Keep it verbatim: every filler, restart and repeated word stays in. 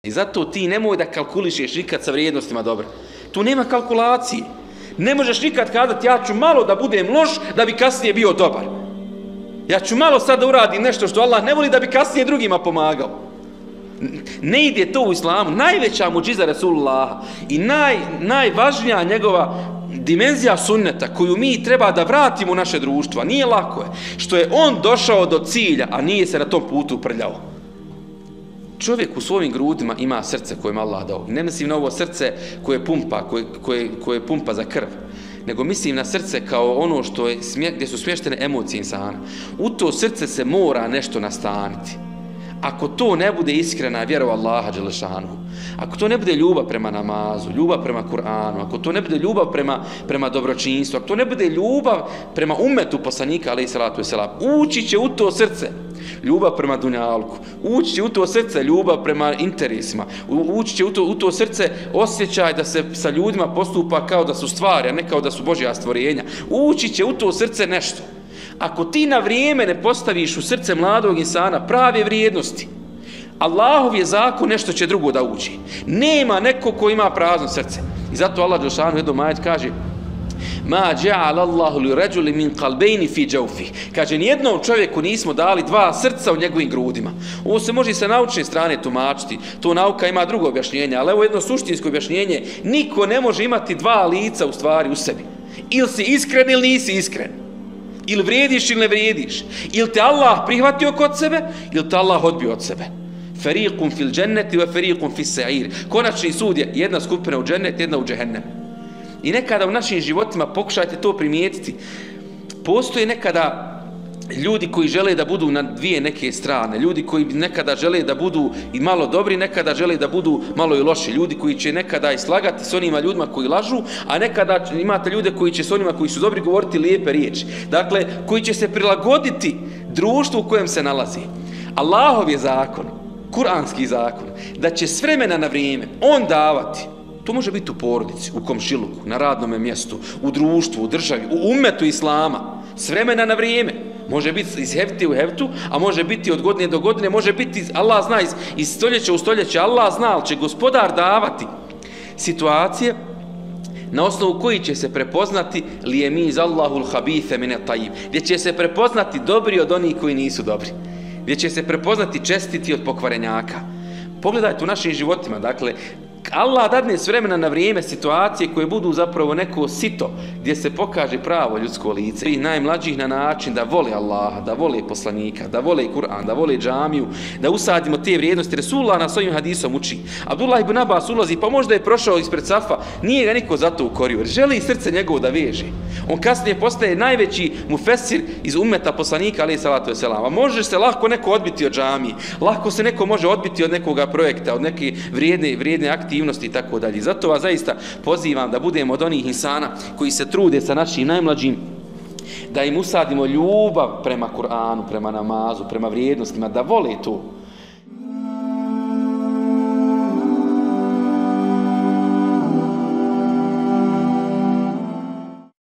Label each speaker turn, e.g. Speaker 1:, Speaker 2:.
Speaker 1: I zato ti nemoj da kalkulišeš nikad sa vrijednostima dobra. Tu nema kalkulacije. Ne možeš nikad kazati ja ću malo da budem loš da bi kasnije bio dobar. Ja ću malo sad da uradim nešto što Allah ne voli da bi kasnije drugima pomagao. Ne ide to u islamu. Najveća muđiza Resulullaha i naj, najvažnija njegova dimenzija sunneta koju mi treba da vratimo u naše društvo, nije lako je, što je on došao do cilja, a nije se na tom putu uprljao. Čovjek u svojim grudima ima srce koje ima Allah dao. Ne mislim na ovo srce koje pumpa, koje, koje, koje pumpa za krv, nego mislim na srce kao ono što je, gdje su smještene emocije insana. U to srce se mora nešto nastaniti. Ako to ne bude iskrena vjera u Allaha dželešanu, ako to ne bude ljubav prema namazu, ljubav prema Kur'anu, ako to ne bude ljubav prema, prema dobročinstvu, ako to ne bude ljubav prema umetu poslanika, alejhi salatu vesselam, ući će u to srce ljubav prema dunjalku, ući će u to srce ljubav prema interesima, ući će u to, u to srce osjećaj da se sa ljudima postupa kao da su stvari, a ne kao da su Božja stvorenja. Ući će u to srce nešto. Ako ti na vrijeme ne postaviš u srce mladog insana prave vrijednosti, Allahov je zakon, nešto će drugo da uđe. Nema neko ko ima prazno srce. I zato Allah dželešanu u jednom ajetu kaže: Ma ja'ala Allahu li rajuli min qalbayni fi jawfi. Kaže, nijednom čovjeku nismo dali dva srca u njegovim grudima. Ovo se može sa naučne strane tumačiti. To nauka ima drugo objašnjenje, ali evo jedno suštinsko objašnjenje. Niko ne može imati dva lica u stvari u sebi. Ili si iskren ili nisi iskren. Ili vrijediš ili ne vrijediš. Ili te Allah prihvatio kod sebe, ili te Allah odbio od sebe. Fariqun fil dženneti wa fariqun fis sa'ir. Konačni sud je jedna skupina u džennet, jedna u džehennem. I nekada u našim životima pokušajte to primijetiti. Postoje nekada ljudi koji žele da budu na dvije neke strane, ljudi koji nekada žele da budu i malo dobri, nekada žele da budu malo i loši, ljudi koji će nekada i slagati s onima ljudima koji lažu, a nekada imate ljude koji će s onima koji su dobri govoriti lijepe riječi. Dakle, koji će se prilagoditi društvu u kojem se nalazi. Allahov je zakon, kuranski zakon, da će s vremena na vrijeme on davati. To može biti u porodici, u komšiluku, na radnom mjestu, u društvu, u državi, u umetu islama. S vremena na vrijeme. Može biti iz hefti u heftu, a može biti od godine do godine, može biti, Allah zna, iz, iz stoljeća u stoljeće, Allah zna, ali će gospodar davati situacije na osnovu koji će se prepoznati lijemiz Allahul habithe mine tajib, gdje će se prepoznati dobri od onih koji nisu dobri, gdje će se prepoznati čestiti od pokvarenjaka. Pogledajte u našim životima, dakle, Allah dadne s vremena na vrijeme situacije koje budu zapravo neko sito gdje se pokaže pravo ljudsko lice i najmlađih na način da vole Allaha, da vole poslanika, da vole Kur'an, da vole džamiju, da usadimo te vrijednosti. Resulullah nas ovim hadisom uči. Abdullah ibn Abbas ulazi, pa možda je prošao ispred safa, nije ga niko zato ukorio, jer želi srce njegovo da veže. On kasnije postaje najveći mufesir iz ummeta poslanika, alejhi salatu vesselam. A može se lako neko odbiti od džamije, lako se neko može odbiti od nekoga projekta, od neke vrijedne, vrijedne aktivnosti i tako dalje. Zato vas zaista pozivam da budemo od onih insana koji se trude sa našim najmlađim, da im usadimo ljubav prema Kur'anu, prema namazu, prema vrijednostima, da vole to.